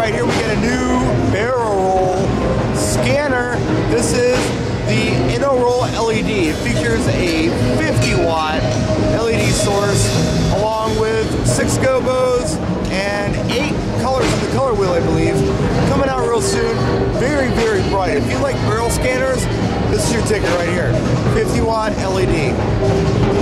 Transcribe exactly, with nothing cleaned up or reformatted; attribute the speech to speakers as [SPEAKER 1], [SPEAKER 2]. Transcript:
[SPEAKER 1] right here we get a new barrel roll scanner. This is the InnoRoll L E D. It features a fifty watt L E D source along with six Gobos and eight colors on the color wheel, I believe. Coming out real soon. Very, very bright. If you like barrel scanners, this is your ticket right here. fifty watt L E D.